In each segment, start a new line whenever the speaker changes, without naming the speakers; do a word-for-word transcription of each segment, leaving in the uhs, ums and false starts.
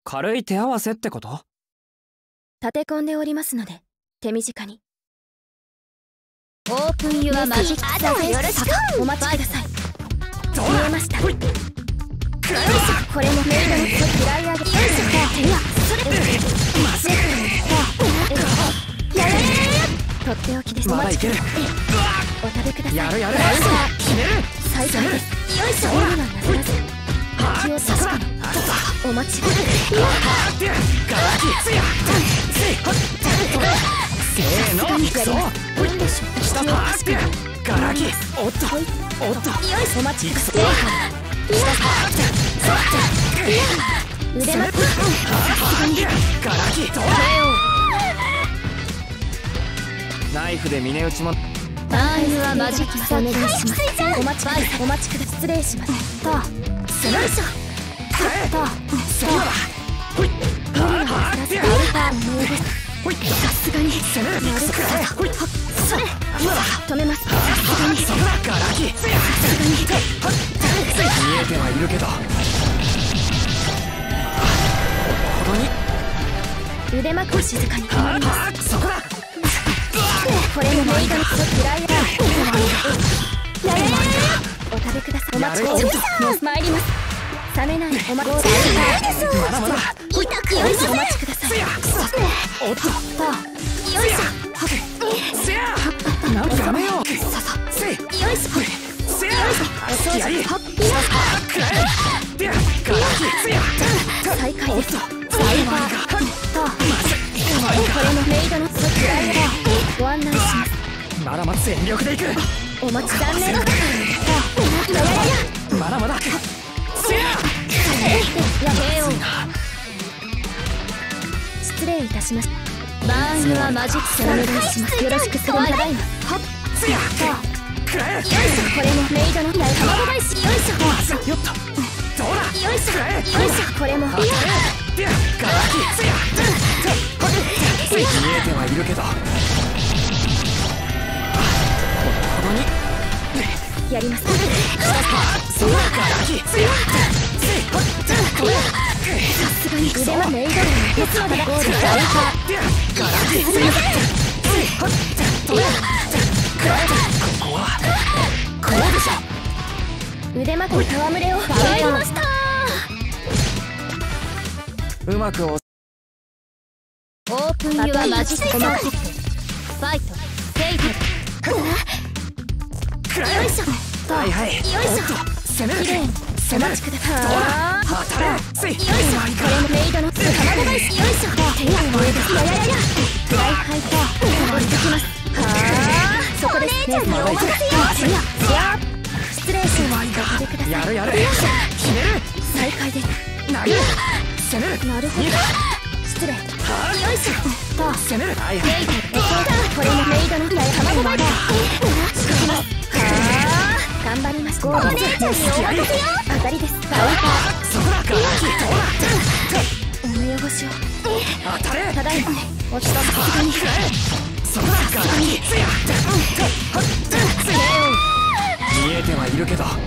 軽い手合わせってこと？
立て込んでおりますので手短に。オープンユアマジック。あとはよろしく。お待ちください。見えました。よいしょ。これもメイドのフライ上げ。よいしょ。手やそれ。マジック。ややややや。とっておきです。
まだいける。
お食べください。
やるやる。
再開です。よいしょ。無理はなさらず。気を確かに。お待ちください。
ガラキつや。せーの。いくぞ。
いいんでしょう。
下パーク。ガラキ。おっとおっと。
よいしょ。お待ちください。腕巻き。
ガラキ。ナイフで峰打ちも。
ターンはマジックお願いします。お待ちください。お待ちください。失礼します。と、よいしょ。と、そうだ。ほい。はあ。ほい。さすがに。なるほど。それ。止めます。さすがに。
ガラキ。さすがに。見えてはいるけど。ほどに。
腕巻きを静かに。
はあ。そこだ。
これもメイドのフライヤー。やややや。お食べください。お待ちください。参ります。冷めない。お待ちください。
まだまだ。
痛くよいしょ。お待ちください。
おっと。
よいしょ。
せや。なんかやめよう。
ささ。
せい。
よいしょ。
せや。
お掃除。はっぴら。
で、ガラキ。せや。
再開です。サイバー。と。これもメイドのフライヤー。ご案内します。
まだまだ全力でいく。
お待ち残念。やややや。
まだまだ。せや。
やめよう。失礼いたしました。バーンはマジックお願いします。よろしくそれただいま。はっ。
せや。くらえ。
よいしょ。これもメイドの卵返し。よいしょ。
よっと。どうだ。
よいしょ。よいしょ。これも。
で、ガラキ。せや。見えてはいるけど。
やります。
そうだ。ガラキ。せや。
さすがに腕はメイドですのでゴール。ガラキ。
せや。ここはこうでしょ。
腕巻き戯れを入りました。
うまくお。
オープンユアマジック。ファイト。セイト。よいしょ。
はいはい。
よいしょ。
攻める。
お待ちください。
当たれ。せい。
よいしょ。これもメイドの卵返し。よいしょ。手が燃えです。やややや。フライハイター。置いてきます。はあ。そこです。お姉ちゃんにお任せよ。失礼します。お食べください。
やるやる。決める。
再開です。
投げる。攻める。
なるほど。失礼。よいしょ。と。
攻める。はいはい。
これもメイドの卵返し。仕掛けます。はあ。頑張りました。お姉ちゃんにお任せよ。当たりです。
そこだ。ガラキ。
お目汚しを。
当たれ。
ただいま。落ちた。さすがに。
そこだ。ガラキ。せや。見えてはいるけど。ほ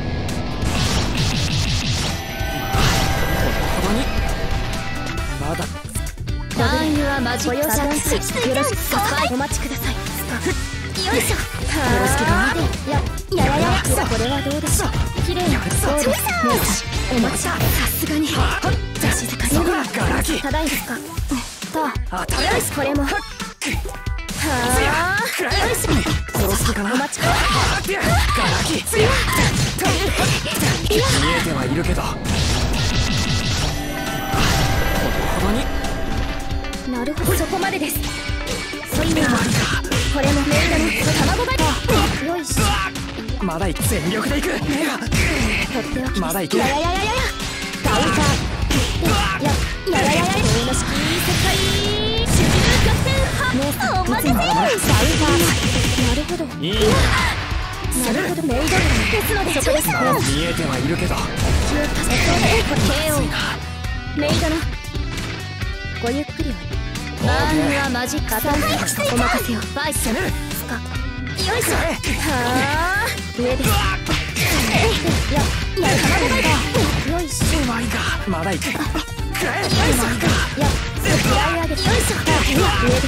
どに。まだ。
ターンユアマジック。ご容赦ください。よろしくお待ちください。よいしょ。はあ。やややや。これはどうでしょう。綺麗なゴール。お待ち。さすがに。じゃ静かに。ただいですか。と。よし。これも。はあ。よいしょ。
殺すかな。
お待ちください。
ガラキ。見えてはいるけど。ほどに。
なるほど。そこまでです。そいな。これもメイドの卵が。よいしょ。
まだいく。全力でいく。
とっておき。
まだいける。
ややややや。カウンター。ややややや。の式世界。主従拠点派。お待てせ。カウンター。なるほど。
いい。
なるほど。メイドですのでそこです。
見えてはいるけど。
メイドの。ごゆっくりは。バーンはマジック。お任せよ。バイス。よいしょ。はあ。上です。や、や、卵が。よいしょ。
まだいく。
上げてよいしょ。上です。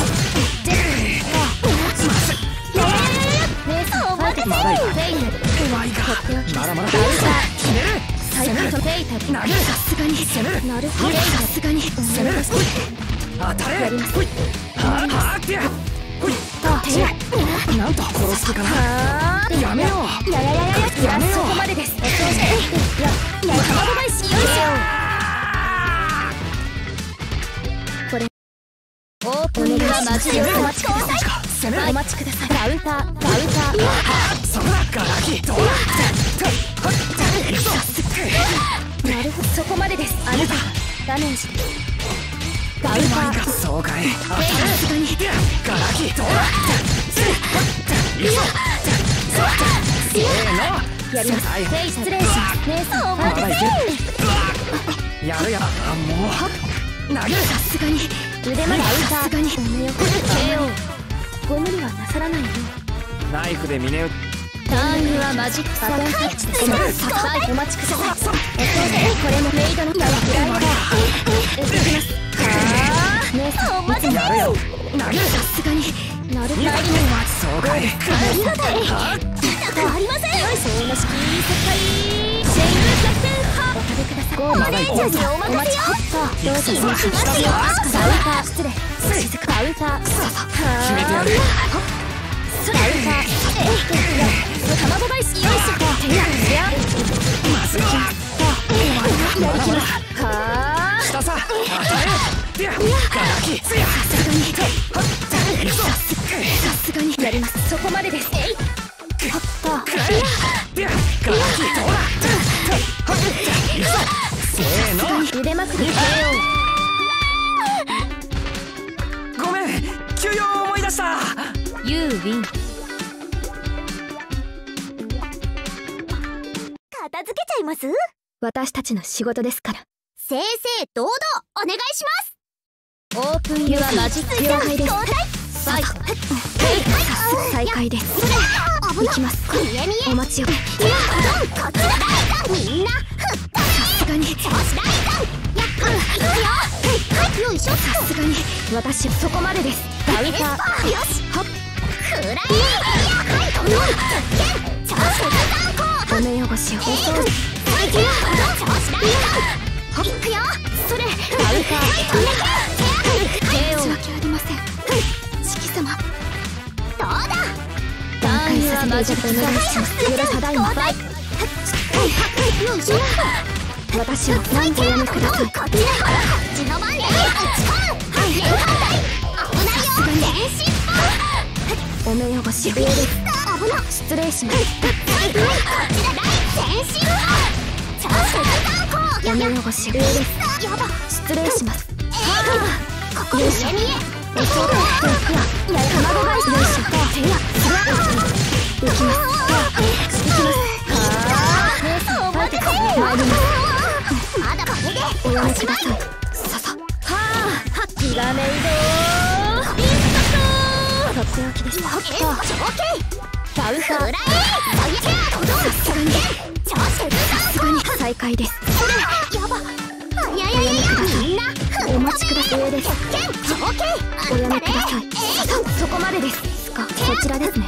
まだいい。フェイナル。とっておき。まだまだ。サイクルとフェイタル。さすがに。なるほど。さすがに。攻めます。当たれ。やります。はあってや。ほい。なんと殺すかな。やめよう。ややややや。やめよう。そこまでです。お調子で。ややや卵返し。よいしょ。これ。オープンはマジでお待ちください。お待ちください。カウンター、カウンター。
そこだ、ガラキ。どうだ。
なるほど、そこまでです。あなた、ダメージ。カウンター。
そうかい。
さすがに。
ガラキ。どうだ。せーの。
やります。失礼します。姉さん、
まだいける。やるや。もう。投げる。
さすがに。腕までさすがに。ケーオー。ご無理はなさらないよ。
ナイフで峰打っ
ターンはマジックサークル。お待ちください。これもメイドのフライダー。いきます。はあ、姉さんお待ちください。投げる。さすがに。なるほど。
そうかい。
ありがたい。ありません。よいしょ。の式世界。シェイル逆転派。お食べください。お姉ちゃんにお任せよ。どうぞ。カウンター失礼。カウンター。決
めてやる。
カウンター。卵返し。よいしょ。
まずい。
やりきます。はあ。
下さ。当たれ。ガラキ。
さすがに。さすがにやります。そこまでです。えい。はった。
ガラキ。どうだ。せーの。
腕まくり。
ごめん。休養を思い出した。
ユーウィン。
片付けちゃいます？
私たちの仕事ですから。
正々堂々お願いします。
オープンユアマジック了解です。さい。再開です。行きます。お待ちを。
みんな
さすがに。
調子大胆。やっよいしょ。
さすがに私そこまでです。カウンター。
よし。
はっ。
くらえ。はい、この調子大胆。
お目汚しを。
調子大胆。いくよ。
それ。カウンター。ケーオー。申し訳ありません。四季様。
どうだ。
段階はマジックお願いします。よろただいま。
よいしょ。
私を何とおやめください。
こっちだ。こっちの番で打ち込む。はい、危ないよ。全身
お目汚し上です。
危な。
失礼します。
はい、こっちだ。全身調子大胆。
お目汚し上です。
やば。
失礼します。
ここに見え。
おそうだ。やや卵返し。よいしょ。手や。行きます。行きます。
お待たせ。
参ります。
まだこれで
おやめください。ささ。はあ。気がめいどー。インスタとっておきです。はっと。カウンター。
くらえ。さ
すがに。
調子大
胆。再開です。
やば。いやいやいやみんな
お待ちください。上です。おやめください。そこまでです。か、こちらですね。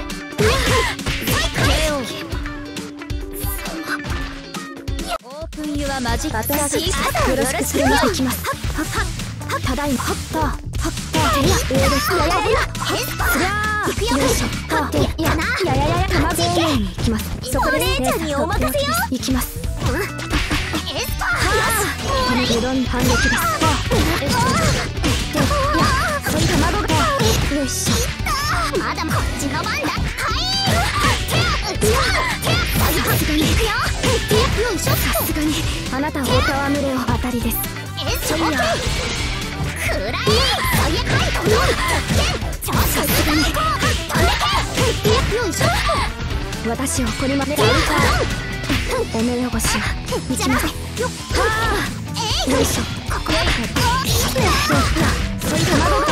オープンユアマジックサークル。よろしくするに行きます。ただいま。はったはった上です。ややややよいしょ。はってやな。やややや卵多めに行きます。そこで
お姉ちゃんにお任せよ。
行きます。
エスパー。
このうどん反撃です。そういう卵が。よいしょ。
まだこっちの番だ。はい。手打ち込む。
さすがに。
よいしょ。
さすがに。あなたはおたわむれを当たりです。
えっそいや。くらえ。はいこの。調子さすがに。飛んでけ。よいしょ。
私を怒りません。お目汚しを。行きます。よっ。はあ。よいしょ。ここへ。そういう卵が。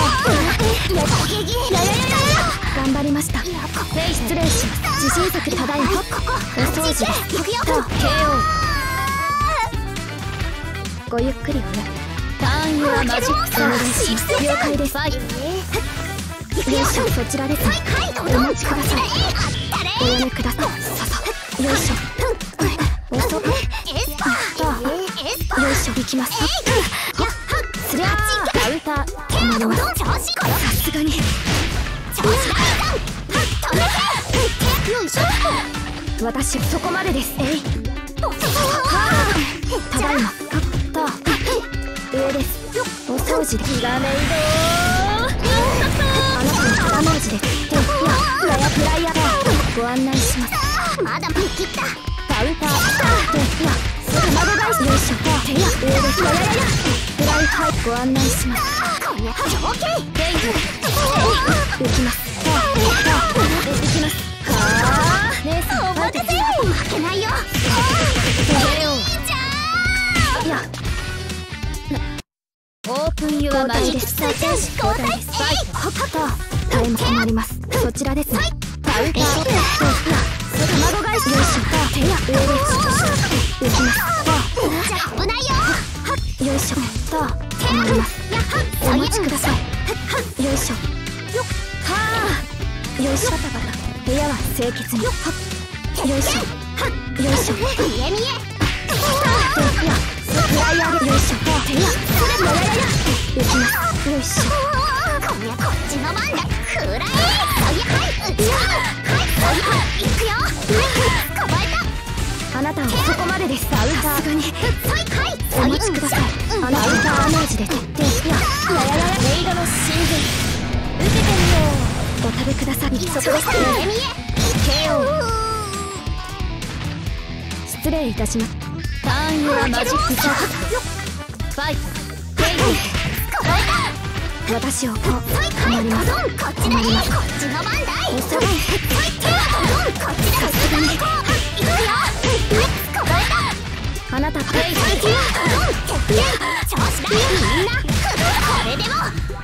頑張りました。失礼します。自信作ただいま。お掃除です。ケーオー。ごゆっくりおや。 ターンユアマジックサービス了解です。よいしょ、そちらです。お待ちください。おやめください。ささ、よいしょ。おそよいしょ、行きます。スレアカウンター止まります。さすがに私そこまでです。えいただいま。カッター上です。お掃除で気がめいどあなたのダメージです。ややフライヤーご案内します。まだ見切ったカウンターでや卵返しよいしょ。手や上です。ややややフライハイご案内します。こりゃオッケーゲイト浮きます。浮きます。はあ姉さんお待たせ負けないよ。いやオープンユアマジック再開し交代です。ファイトハッタータイム止まります。そちらです。カウンター卵返しよいしょ。手や上です浮きます。危ないよ。よいしょ。止まります。お待ちください。よいしょ。はあよいしょ。バタバタ部屋は清潔に。よいしょよいしょ。見え見えフライヤーでよいしょ。手ややややや浮きます。よいしょ。こりゃこっちの番だ。フライはい打ちはいはい行くよ。捕まえた。あなたはそこまでです。アウターにお待ちください。あなたアウターダメージででやややややメイドの神髄受けてみよう。お食べください。そこです。見え見え ケーオー 失礼いたします。ターンユアマジックシャファイトゲイト私をこう止まります。止まります。遅いさすがにあなたゲイト調子だみんなこれでも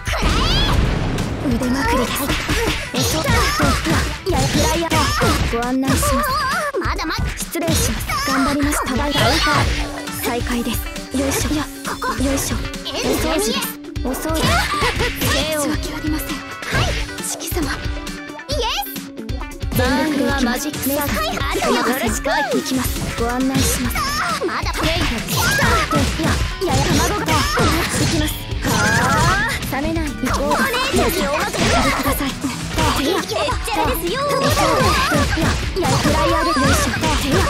腕まくりです。えそややフライヤーご案内します。まだまだ失礼します。頑張ります。ただいま再開です。よいしょ。いやここよいしょ。お掃除です。お掃除手をはきありません。はい四季様イエス全力で行きます。マジックサークルお任せ行きます。ご案内します。まだゲイトです。いややや卵が行きます。はあ冷めないお姉ちゃんにお任せください。いやえっちゃらですよ。いやフライヤーでよいしょ。手や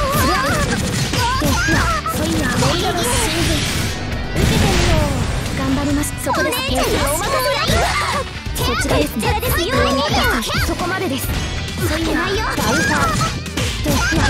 ソイヤーメイドの神髄受けてみよう。頑張ります。そこです。お姉ちゃんにお任せそちらですね。そこまでです。ソイヤーダウンターで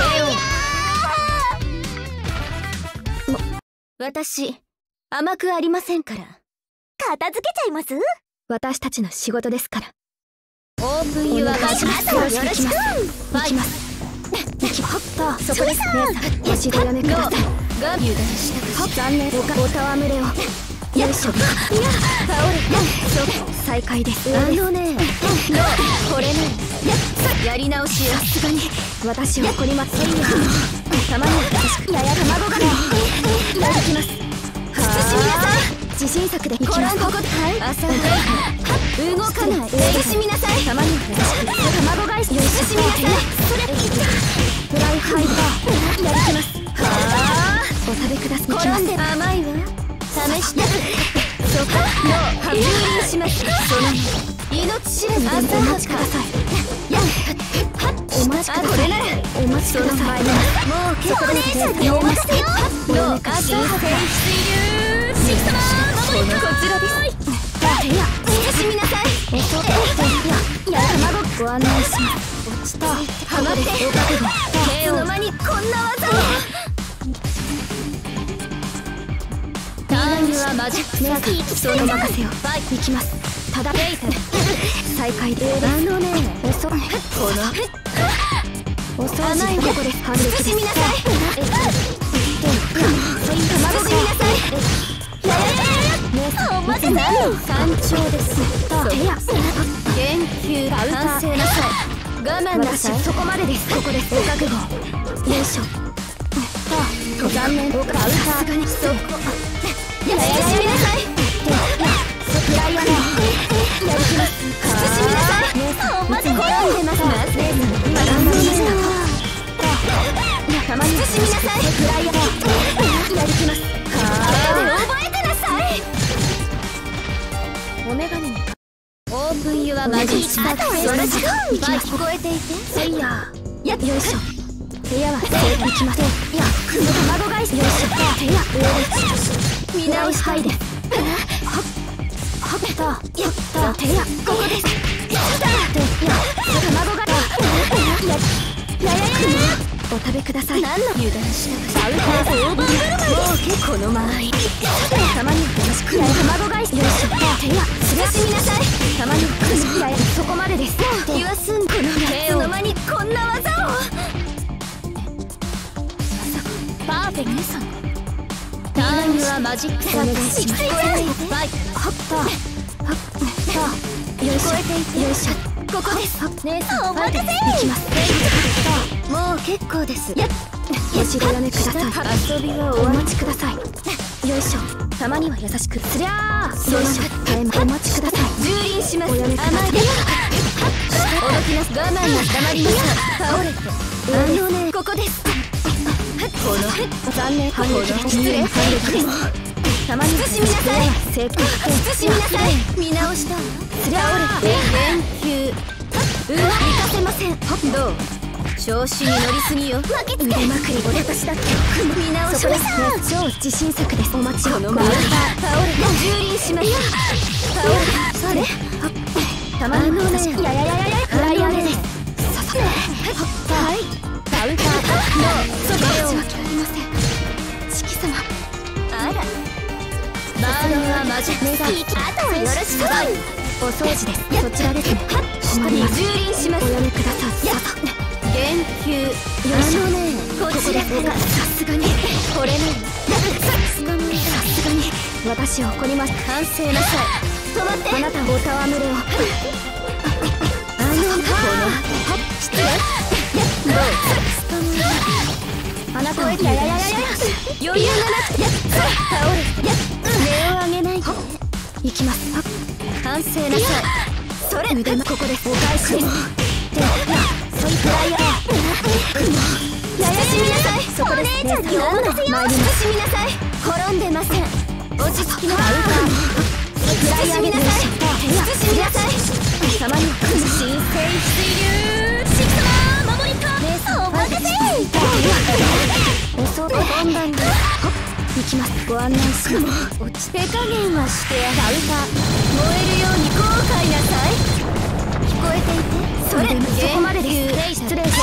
私甘くありませんから片付けちゃいます。私たちの仕事ですから。オープンユアマジックよろしく行きます。行きます。行きます。そこです。姉さんお尻やめください。ガビューダした残念おかお戯れをよいしょ。倒れそう再開です。あのねこれねやり直しよ。さすがに私を怒ります。たまには優しくやや卵がねやってきます。慎みなさい。自信作でいきます。朝動かない慎みなさい。たまには優しく卵返しよいしみなさい。それフライハイパーやりきます。はあお食べください。転んで甘いわ試してそこもうハブリします。その命知らずお待ちください。やお待ちください。これならお待ちください。もう結構ですね。お待ちせよ。どうか朝鮮水流シキ様守りこちらです。手や慎みなさい。えっとやや卵ご案内します。落ちたはまってお覚悟いつの間にこんな技を。ターンユアマジックサークルその任せを行きます。ただレイト再開であのね遅いこのお掃除ここです。反撃です。慎みなさい。えっとそういう卵慎みなさい。ややややお待ちなの山頂です。手や研究完成なさい。我慢なさい。そこまでです。ここです。お覚悟よいしょ。残念さすがにそこやややしみなさい。 はマジスタートよろしく。聞こえていてせいややよいしょ。部屋は正規きません。いや卵返しよいしょ。部屋見直したいです。はっはったやった部屋ここです。やったいや卵返しややややお食べください。何の油断したか。サウナーオーバーブルマイです。この間合いたまにはよろしく。卵返しよいしょ。手やすがしみなさい。たまにはよろしく。ややそこまでです。言わすんこの夏の間にこんな技を。パーフェクトさんターンはマジックお願いします。はいはったはったよいしょよいしょ。ここです。姉さんお待たせ。行きます。もう結構です。やっおしどやめください。遊びはお待ちください。よいしょ。たまには優しくすりゃー。よいしょ。お待ちください。蹂躙します。おやめください。おどきなす。我慢が黙りました。倒れてあのねここです。この残念反撃失礼反撃です。たまには慎みなさい。正解慎みなさい。見直したすりゃー。言及うわ行かせません。どう調子に乗りすぎよ。負けつけ腕まくりお私だって見直します。超自信作です。お待ちを。このまま倒れ蹂躙します。倒れそれたまには優しく。やややややフライヤーです。ささはいカウンターノーそこを決まりません。四季様あらバーンはマジックあとはよろしく。お掃除です。そちらですね。困ります。蹂躙します。おやめください。やっ言及よいしょ。ねこちらからさすがにこれねさすがにさすがに私を怒ります。反省なさい。止まってあなたおたわむれを。あのこの失礼やどうあなたをややややや余裕がなくて倒れや目を上げないでいきます。反省なさい。それ腕のここですお返しです。でそういうフライヤーややしみなさい。そこです。姉ちゃんにお任せよ。しみなさい。転んでません。落ち着きのあるかフライヤーになさい。しみなさい。たまに新生水流シク様守りか姉さんお任せ。おそと本番で行きます。ご案内します。落ち手加減はしてやるか燃えるように後悔なさい。聞こえていてそれそこまでです。失礼し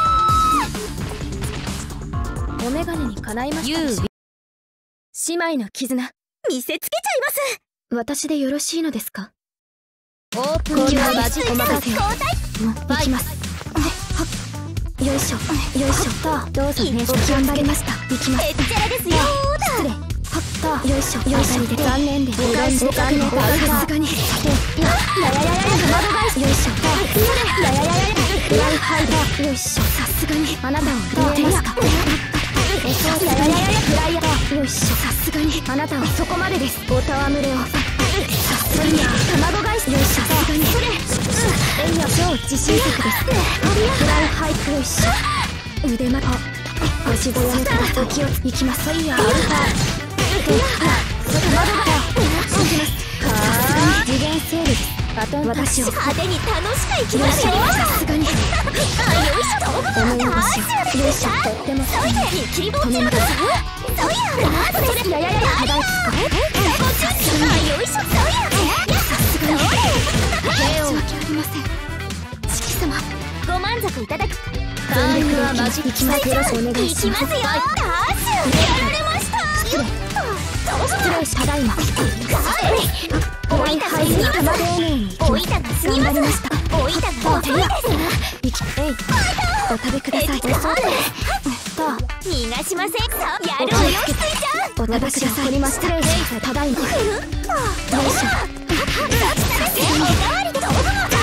お眼鏡にかないましたでしょ。姉妹の絆見せつけちゃいます。私でよろしいのですか。オープンはマジお任せを行きます。よいしょよいしょ。どうぞね頑張りました。行きます。へっちゃらですよ。失礼はったよいしょよいしょ。残念です。お返しで残念だ。さすがにややややや窓返しよいしょ。やややややフライハイドよいしょ。さすがにあなたをどうですか。やややややフライヤーよいしょ。さすがにあなたはそこまでです。おたわむれをさすがに卵返しよいしょ。さすがにえいや超自信作です。フライハイよいしょ。腕ま足ごやめから先を行きます。いやーで卵が行きます。はー次元セールです。バトン私を派手に楽しく行きましょう。さすがによいしょお目汚しをよいしょ。とっても好きに切りぼっちのだぞ。そうやそれやややや肌をつかめさすがによいしょ。そうやさすがに手を分けありません。四季様ご満足いただくターンはマジック行きます。よろしくお願いします。ダッシュやられました。失礼失礼しただいま。おいたがすぎます。おいたがすぎます。おいたが遅いです。いきえいお食べください。そうです。逃がしません。やるわよしついちゃう。お食べください。失礼しただいま。よいしょ。おかわりどうぞ。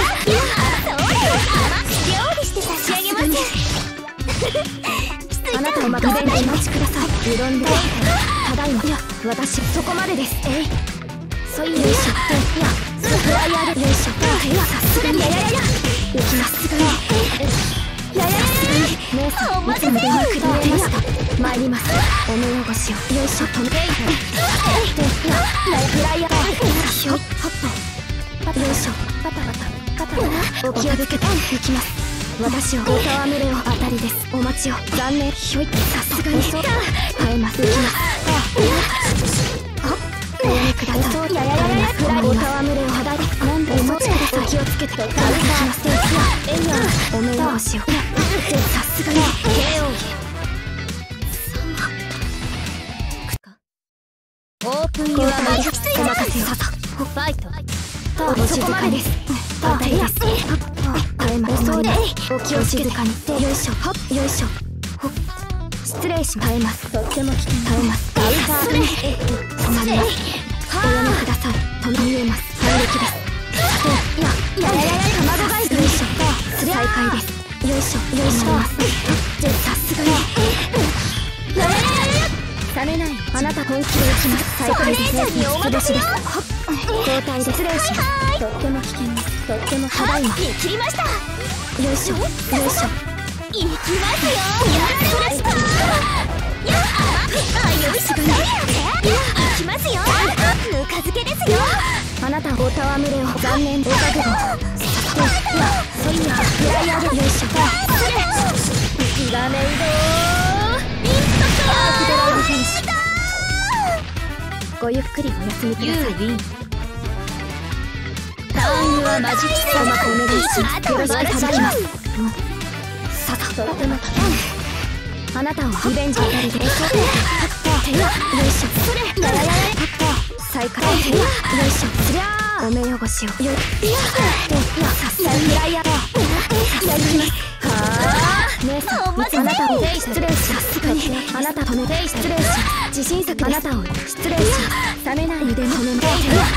料理して差し上げます。あなたをまたお待ちください。うどんでただいま。いや私そこまでです。えいそういうよいしょ。いやフライヤーでよいしょ。いやさすがにやややや行きます。やややや姉さんいつも電話くだってました。参ります。お目汚しをよいしょ。止めていやフライヤーでよいしょ。よいしょパタパタたお気をつけていきます。私をお戯れを当たりです。お待ちを。残念。ひょい。さすがに耐えます。いきます。おやめください。やややややくらいお戯れを肌でなんでお待ちください。気をつけていきます。えいやお目汚しを。さすがに ケーオー。オープンユアマイクお任せを。ファイト。そこまでです。当たりです。耐えます。そうでお気を静かに。よいしょよいしょ。失礼し耐えます。とっても危険。耐えます。アウターで止まります。おやめください。止めえます。反撃です。いやいやいやいや卵返し。よいしょ再開です。よいしょよいしょ。さすがにややややや冷めない。あなた本気でいきます。再開です。潰しです。交代で失礼します。とっても危険です。とってもただいま切りました。よいしょよいしょ。いきますよ。やられました。やあよいしょ。いきますよ。ぬか漬けですよ。あなたお戯れを残念お覚悟。そいやフライヤーでよいしょ。ひらめいどインパクト選手ごゆっくりお休みください。ユービンターンはマジック様お願いします。よろしく頼みます。ささとっても危険。あなたをリベンジ当たりでよいしょ。それやややや再開。よいしょ。そりゃあお目汚しを。よいやさすがにフライヤーやります。はあ姉さんあなたを失礼しさすがにあなた止めて失礼し自信作です。あなたを失礼し冷めない腕も止めて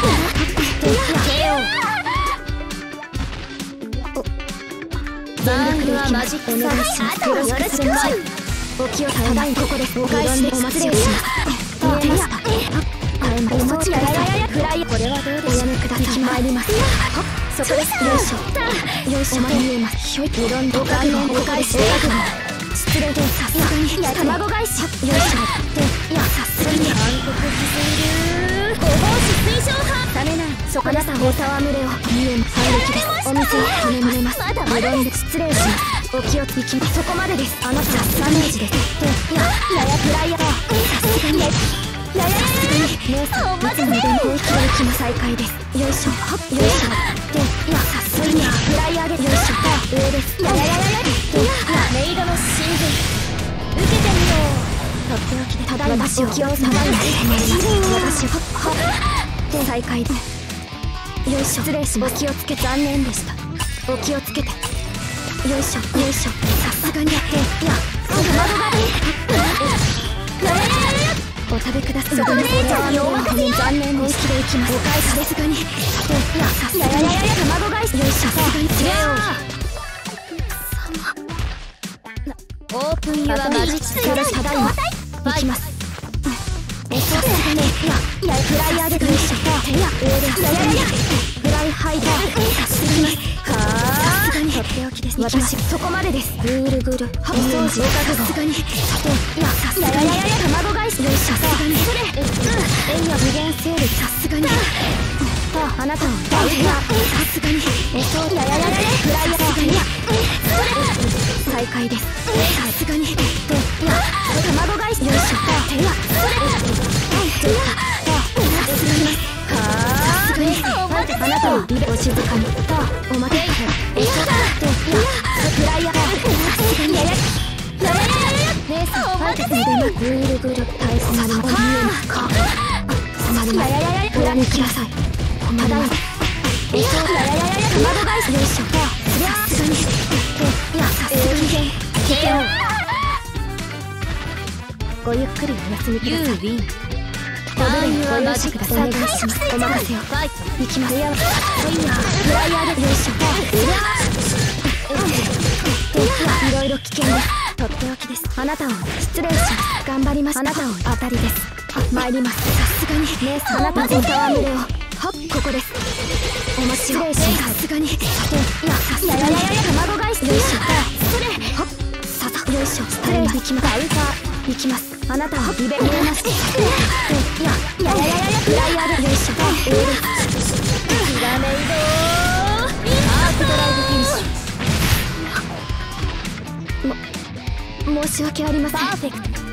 全力でいきます。お願いします。よろしくされます。お気をただいここです。お返しでお待ちをします。見えました。お待ちややややフライ。これはどうでしょう。おやめください。参ります。そこです。よいしょよいしょ。見えます。ひょい。うどんどかんのお返しで失礼です。さすがに卵返し。よいしょ。でいやさすがに暗黒きすぎるごぼう水晶派冷めない。そこあなたお戯れを見えます。反撃です。お店を止められます。うどんで失礼します。お気をつけきそこまでです。あなたはダメージです。いやややフライヤーさすがにやややや姉さんいつもでも本気でいきます。再開です。よいしょよいしょ。でいやさすがにフライヤーでよいしょ。上です。やややややでいやメイドの真髄受けてみよう。とっておきでただいま私を気をただいま私をで再開でよいしょ。失礼します。お気をつけ残念でした。お気をつけてよいしょよいしょ。さすがにやっていや卵がやややややお食べください。それ以上にお任せよ。残念本気でいきます。お返しですがにいやさすがにやややや卵返しよいしょ。さすがに違うオープンユアマジックからただいまいきます。えそうですね。いやいやフライヤーでよいしょ。いや上です。ややややフライハイダーさすがにはあさすがにとっておきです。私そこまでです。ぐるぐるお掃除さすがにいやさすがにやややや卵返しよいしょ。さすがにそれえいや無限セールさすがにああなたをダウンさすがにえそうやややややフライヤーさすがにそれ再開です。さすがにでいや卵返しよいしょ。いやそれいやさすがにはあさすがにあなたをリベお静かにお待てえそうでいやフライヤーさすがにやややややや姉さんファイトでぐるぐる大変なります。見えますか。困ります。やややや裏に来なさい。困ります。えそうややややや卵返しよいしょ。さすがにいやさすがにケーオー。ごゆっくりお休みください。ユービンおどれにご容赦ください。お願いします。お任せをいきます。いやフライヤーでよいしょ。いろいろ危険です。とっておきです。あなたを失礼します。頑張ります。あなたを当たりです。参ります。さすがに姉さんあなたの戯れをはっここです。お待ちをさすがにいやさすがにやややや卵返しよいしょ。それはっささよいしょ。失礼いきます。アウターいきます。あなたはリベ見えます。いややややややフライヤーでよいしょ。ひらめいどーインパクト申し訳ありません。パーフェクト。